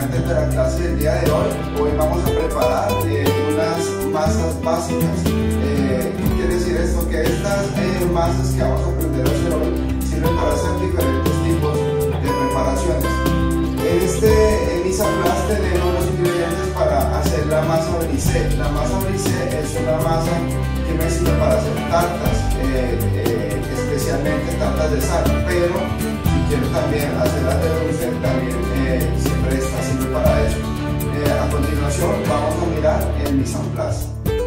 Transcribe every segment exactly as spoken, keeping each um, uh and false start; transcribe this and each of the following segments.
integrantes de la clase del día de hoy. Hoy vamos a preparar eh, unas masas básicas. Eh, ¿Qué quiere decir esto? Que estas eh, masas que vamos a aprender a hacer hoy sirven para hacer diferentes tipos de preparaciones. En este en mise en place tenemos los ingredientes para hacer la masa brisée. La masa brisée es una masa que me sirve para hacer tartas, eh, eh, especialmente tartas de sal, pero si quiero también hacerlas de dulce, también eh, siempre esta sirve para eso. Eh, a continuación vamos a mirar el mise en place.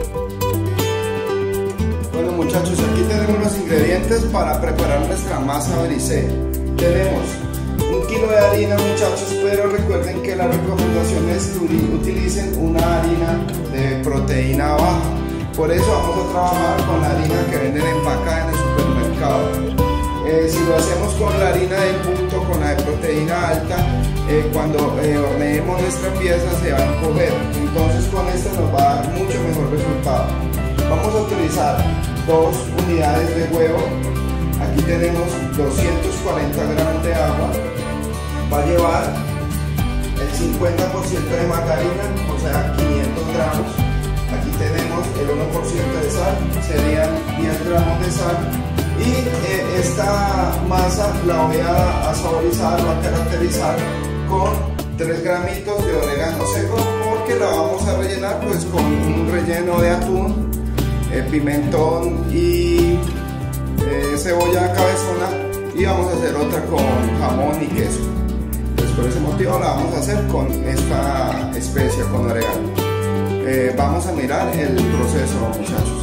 Bueno muchachos, aquí tenemos los ingredientes para preparar nuestra masa brisée. Tenemos un kilo de harina muchachos, pero recuerden que la recomendación es que utilicen una harina de proteína baja. Por eso vamos a trabajar con la harina que venden empacada en el supermercado. Eh, si lo hacemos con la harina de punto, con la de proteína alta, eh, cuando eh, horneemos nuestra pieza se va a encoger. Entonces con esta nos va a dar mucho mejor resultado. Vamos a utilizar dos unidades de huevo. Aquí tenemos doscientos cuarenta gramos de agua. Va a llevar el cincuenta por ciento de margarina, o sea quinientos gramos. Aquí tenemos el uno por ciento de sal, serían diez gramos de sal. Y eh, esta masa la voy a, a saborizar o a caracterizar con tres gramitos de orégano seco, porque la vamos a rellenar pues con un relleno de atún, eh, pimentón y eh, cebolla cabezona, y vamos a hacer otra con jamón y queso. Pues por ese motivo la vamos a hacer con esta especia, con orégano. Eh, vamos a mirar el proceso muchachos.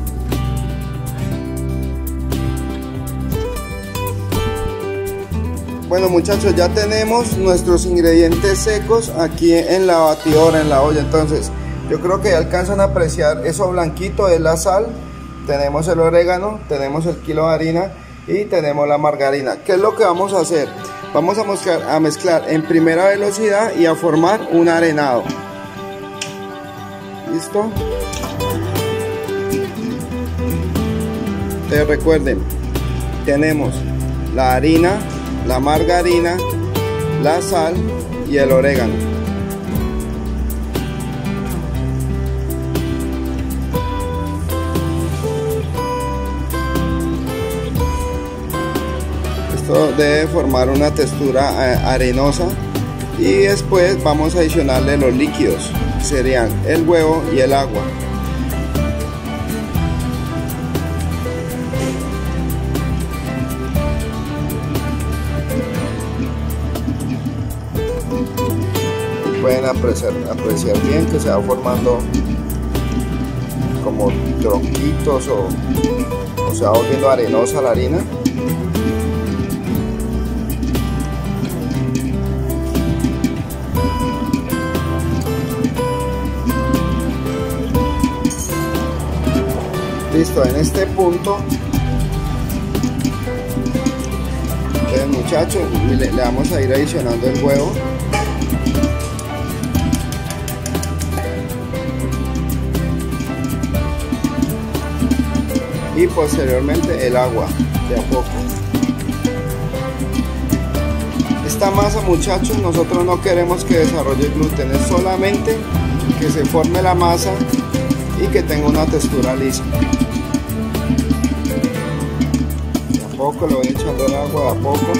Bueno muchachos, ya tenemos nuestros ingredientes secos aquí en la batidora, en la olla. Entonces yo creo que ya alcanzan a apreciar eso blanquito, es la sal, tenemos el orégano, tenemos el kilo de harina y tenemos la margarina. ¿Qué es lo que vamos a hacer? Vamos a mezclar, a mezclar en primera velocidad y a formar un arenado. ¿Listo? Entonces recuerden, tenemos la harina, la margarina, la sal y el orégano. Esto debe formar una textura arenosa, y después vamos a adicionarle los líquidos, serían el huevo y el agua. Pueden apreciar, apreciar bien que se va formando como tronquitos o, o se va volviendo arenosa la harina. Listo, en este punto, entonces muchachos, le, le vamos a ir adicionando el huevo. Y posteriormente el agua, de a poco. Esta masa muchachos, nosotros no queremos que desarrolle gluten, es solamente que se forme la masa y que tenga una textura lisa. De a poco le voy echando el agua, de a poco.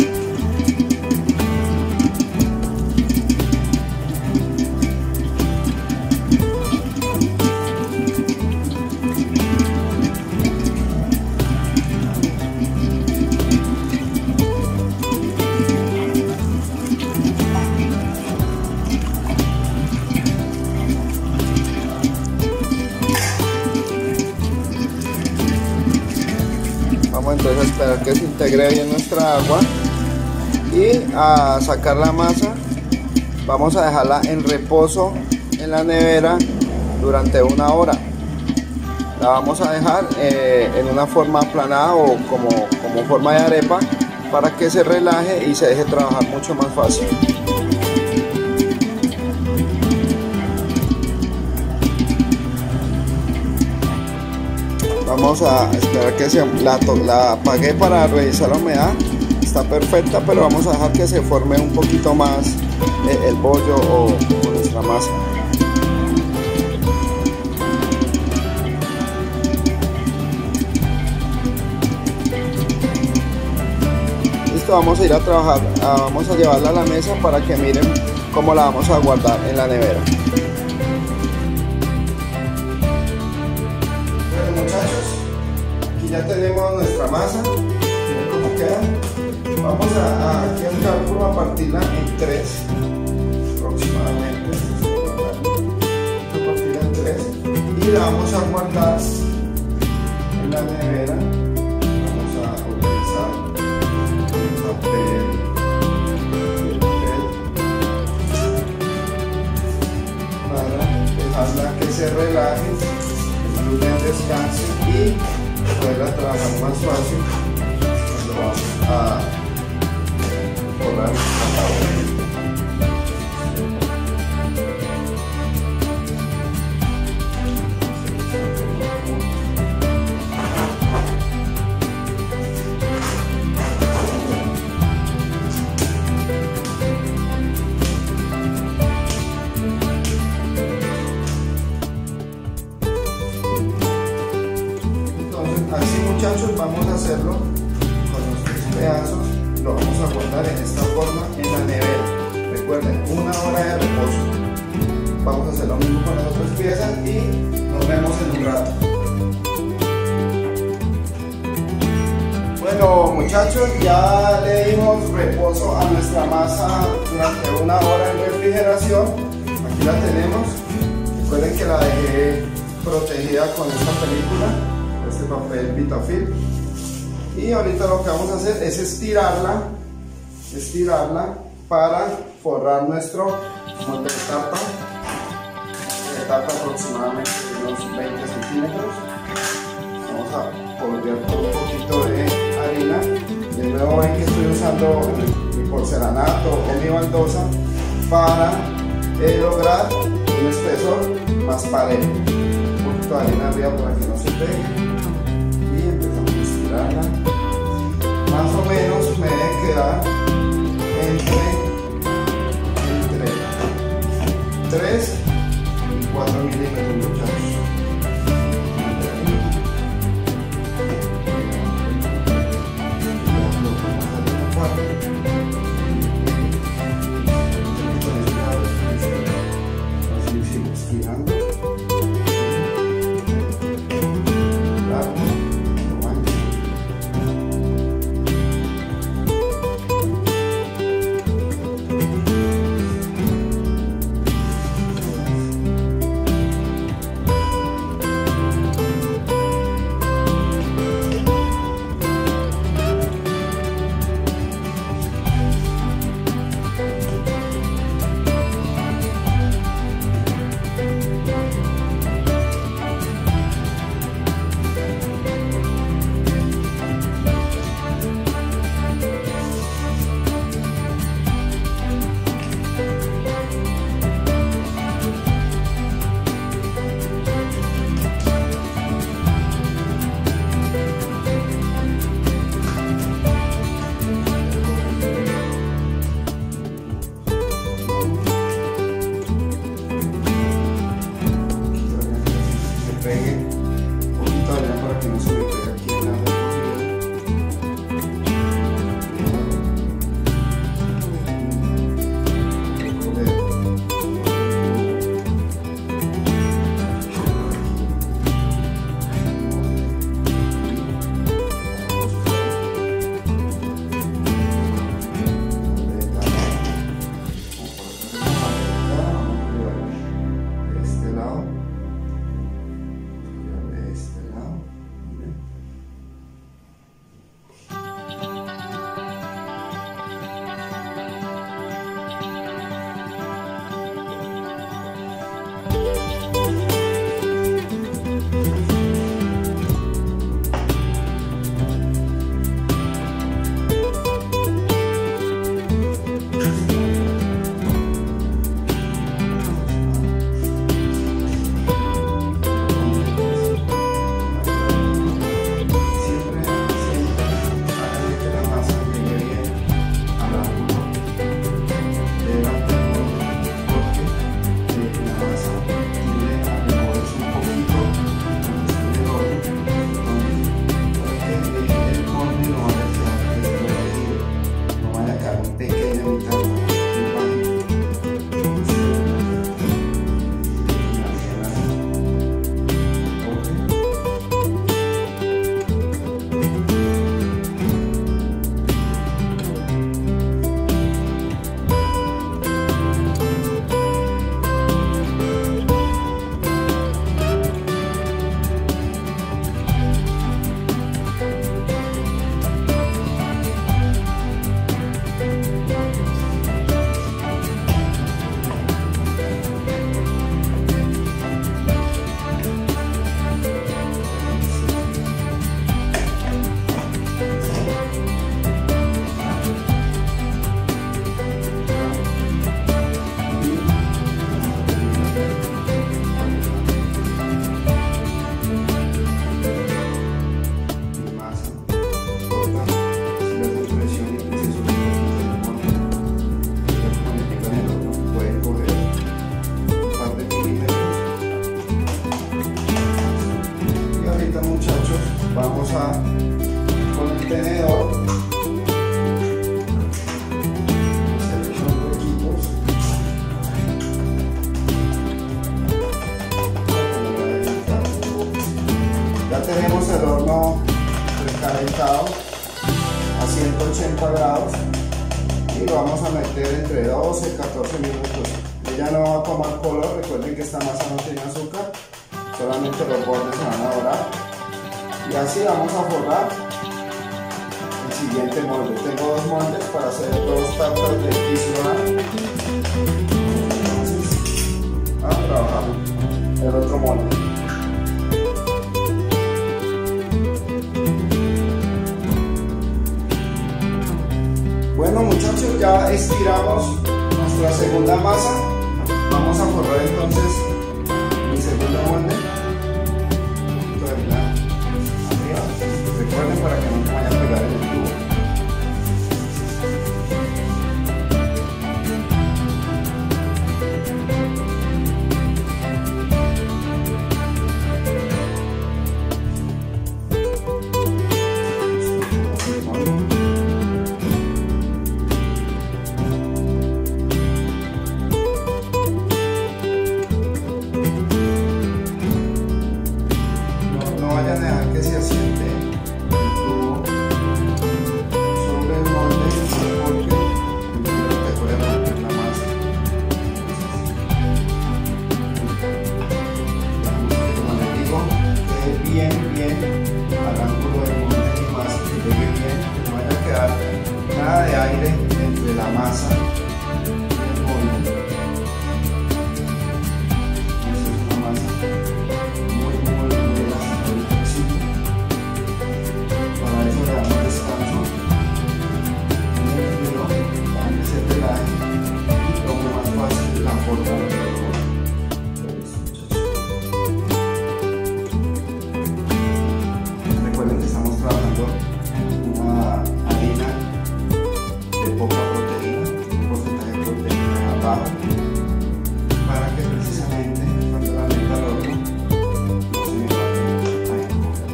Vamos entonces a esperar que se integre bien nuestra agua y a sacar la masa. Vamos a dejarla en reposo en la nevera durante una hora. La vamos a dejar eh, en una forma aplanada o como, como forma de arepa, para que se relaje y se deje trabajar mucho más fácil. Vamos a esperar que se la, la apague para revisar la humedad. Está perfecta, pero vamos a dejar que se forme un poquito más el bollo o, o nuestra masa. Listo, vamos a ir a trabajar, vamos a llevarla a la mesa para que miren cómo la vamos a guardar en la nevera. Bueno, muchachos, aquí ya tenemos nuestra masa, miren cómo queda. Vamos a, a aquí al cálculo a partirla en tres aproximadamente, a partirla en tres y la vamos a guardar en la nevera. Vamos a utilizar papel, papel para dejarla que se relaje, el gluten descanse y poderla trabajar más fácil cuando vamos a forrar la tabla. Así, muchachos, vamos a hacerlo con los tres pedazos, lo vamos a guardar en esta forma en la nevera. Recuerden, una hora de reposo. Vamos a hacer lo mismo con las otras piezas y nos vemos en un rato. Bueno, muchachos, ya le dimos reposo a nuestra masa durante una hora en refrigeración. Aquí la tenemos. Recuerden que la dejé protegida con esta película, este papel Vitafilm, y ahorita lo que vamos a hacer es estirarla estirarla para forrar nuestro molde de tarta de tarta aproximadamente unos veinte centímetros. Vamos a volver con un poquito de harina. De nuevo ven que estoy usando mi porcelanato o mi baldosa para eh, lograr un espesor más parejo. Un poquito de harina arriba para que no se pegue. Más o menos me debe quedar entre, entre tres y cuatro milímetros, muchachos. Así sigo estirando. precalentado a ciento ochenta grados y lo vamos a meter entre doce y catorce minutos. Ella no va a tomar color, recuerden que esta masa no tiene azúcar, solamente los bordes se van a dorar. Y así vamos a forrar el siguiente molde. Tengo dos moldes para hacer dos tartas de queso. Entonces, a trabajar el otro molde. Bueno muchachos, ya estiramos nuestra segunda masa. Vamos a forrar entonces mi segundo molde. Recuerden para que no se vaya a pegar en el tubo. No, no vayan a dejar que se asiente bien, bien al ángulo del molde y más que llegue bien, que no vaya a quedar nada de aire entre la masa y el molde. Esta es una masa muy, muy, muy elástica y flexible. Para eso le damos descanso en el filo para que se relaje y tome más fácil la forma del molde. Estamos trabajando una harina de poca proteína, un porcentaje de proteína bajo, para que precisamente cuando la meta al horno no se me vaya a encoger.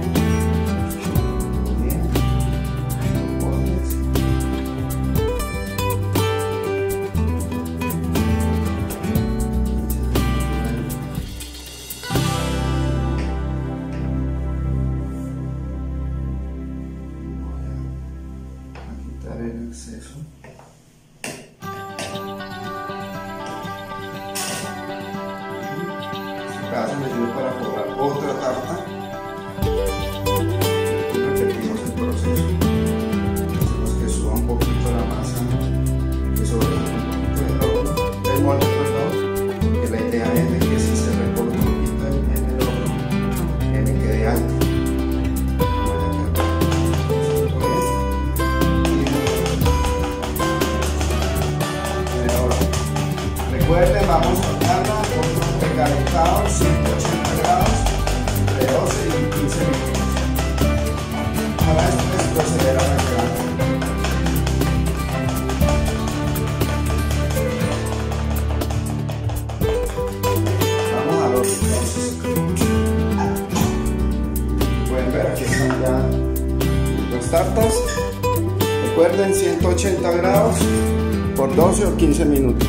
Bien, bordes. El exceso. Este pedazo me sirve para forrar otra tarta y repetimos el proceso. Hacemos que suba un poquito la masa, que sobre un poquito del horno, del molde, perdón, que la idea es de que si se recorta un poquito en el horno, que me quede alto. Recuerden, vamos a hornearla con precalentado ciento ochenta grados entre doce y quince minutos. Para esto es proceder a mezclar. Vamos al horno entonces. Pueden ver, aquí están ya las tartas. Recuerden, ciento ochenta grados por doce o quince minutos.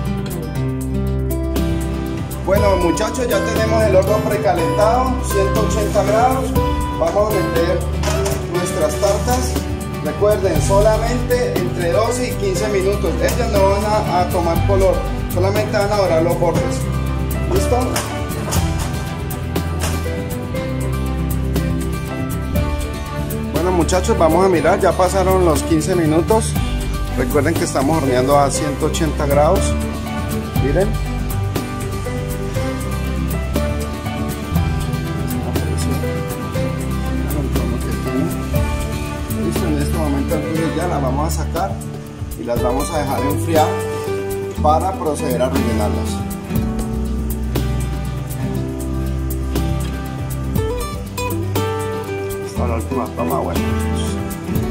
Bueno muchachos, ya tenemos el horno precalentado, ciento ochenta grados. Vamos a meter nuestras tartas. Recuerden, solamente entre doce y quince minutos. Ellas no van a, a tomar color, solamente van a dorar los bordes. ¿Listo? Bueno muchachos, vamos a mirar, ya pasaron los quince minutos. Recuerden que estamos horneando a ciento ochenta grados. Miren. En este momento entonces ya las vamos a sacar y las vamos a dejar enfriar para proceder a rellenarlas. Esta es la última toma. Bueno,